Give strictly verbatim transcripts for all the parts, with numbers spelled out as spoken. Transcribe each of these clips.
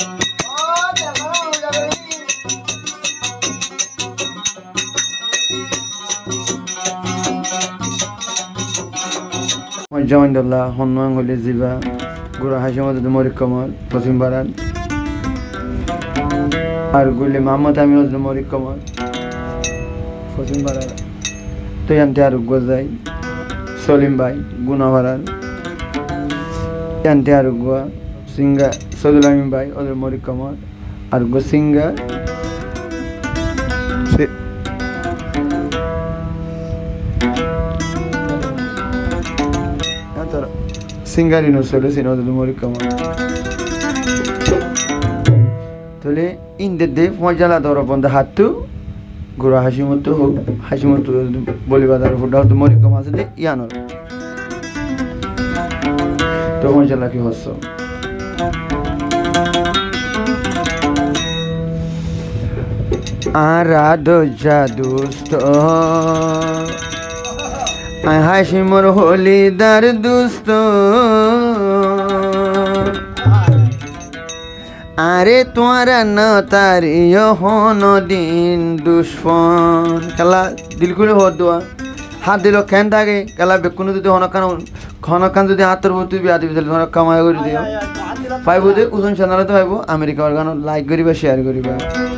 Jamanillah honman hole ziba gura hashimad morik kamal pasim baran ar gule Muhammad Amin morik kamal pasim baran to yante ar gozai Solim bhai guna baran yante ar gua singa Sadulamin bhai oder morik kamal ar go singa Singari no solo sino do morik kamal tole inde de fojala doro bonda hattu gura hashimoto ho hashimoto boli badar foda do morik kamal de yanor to fojala ki hosso arado jadusto I Hashimor holy dar dusto Are tumhara na tariyo hono din dushman Kala dil khule ho dua hat dilo khen thake kala bekunu jodi hono kan hono kan jodi hator botu bi adi bidal hono kamay kori diyo paibo de uzon channel te paibo America or gano like koriba share koriba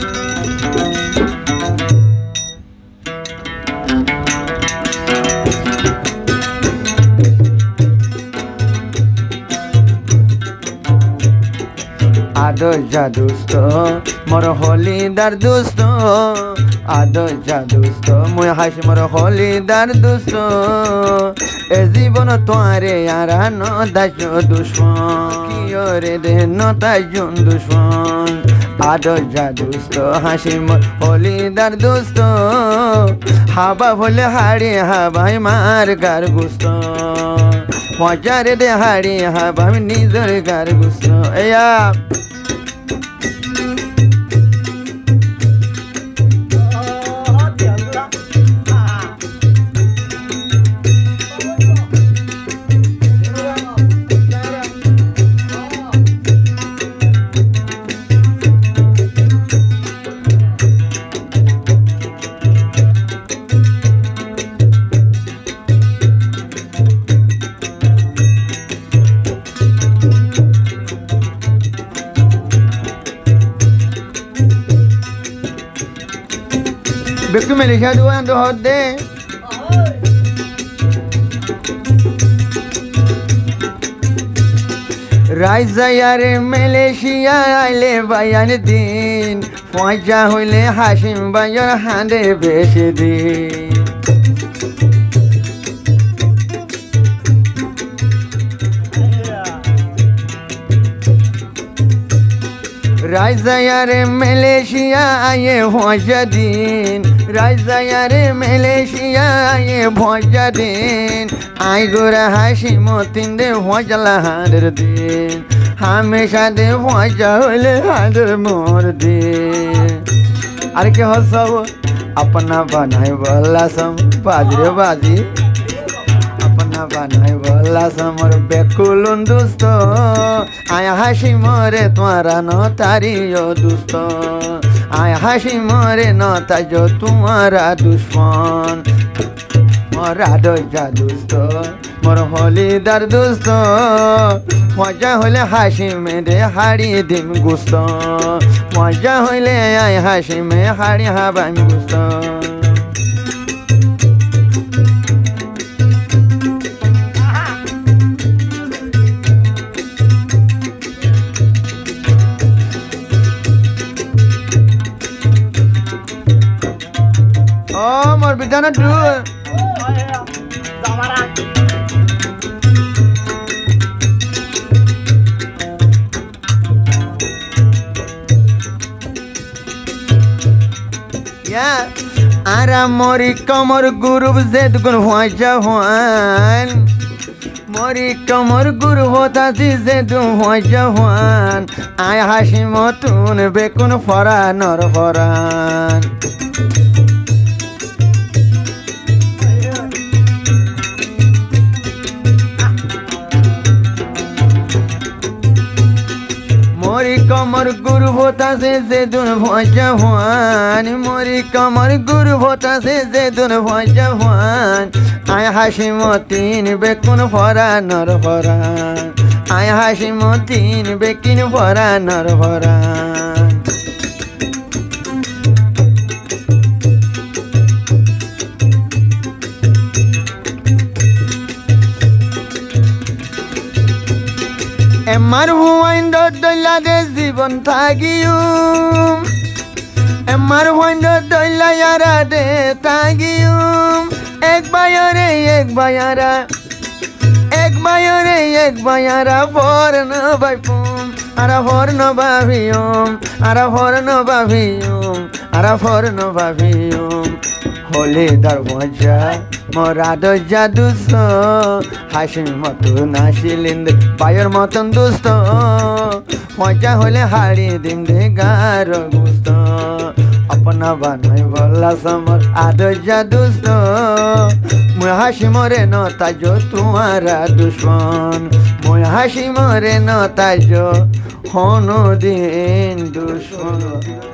Ado jadusto, moro holi dar dusto. Ado jadusto, moy hash moro holi dar dusto. E jibono toare yara no dajo dushman, kiyore de no tajun dushman. Ado jadusto, hashim holi dar dusto. Haba hole hari haba mar gar gusto. Wajare de hari haba nizar gar gusto. Eya. Beku Malaysia dua yang tu hode. Raisa yare Malaysia aile bayan din, Faja hole Hashim bayan hande beshi din. Raisa yare Malaysia aye Faja din. Raisa yare Malaysia aye Faja din. Ai gura Hashimo tinde Fajala hadir din. Hamesha de Faja hole hadir mor din. Ar ke hossab apna banai wala sam bajre baji. Apna banai wala sam or bekulun dosto. Aya Hashimore tumhara no tariyo dosto. Aya Hashimore no tajo tumhara dushman. Mora do jadusto, moro holi dar dusto. Waja hole Hashim de hari dim gusto. Waja hole ay Hashim hari habam gusto. Oh, mor bidana do. Yeah, ara mori kamor guru zed gun Faja huan. Mori kamor guru hota zed Faja huan. Ay Hashimotun bekun faran or faran. Mori kamor কমর গুরু ভোতাছে যে দুন ভজা হওয়ান মরি কমর গুরু ভোতাছে যে দুন ভজা হওয়ান আয় হাসিম তিন বেকুন ভরা নর ভরা আয় হাসিম তিন বেকিন ভরা নর ভরা এমার হুয়াইন্দ দইলা দে জীবন থাকিউম এমার হুয়াইন্দ দইলা ইয়ারা দে থাকিউম এক বায়রে এক বায়ারা এক বায়রে এক বায়ারা ফর ন বাইপুম আরা ফর ন বাভিউম আরা ফর ন বাভিউম আরা ফর ন বাভিউম হলে দরওয়াজা মোরা দরজা দুস্ত হাসিম মতো নাশিলিন্দ পায়ের মতন দুস্ত মজা হলে হাড়ি দিম দে গার গুস্ত अपना बानाई बोला समर आदजा दुस्त मुय हासि मरे न ताजो तुम्हारा दुश्मन मुय हासि मरे न ताजो होनो दिन दुश्मन।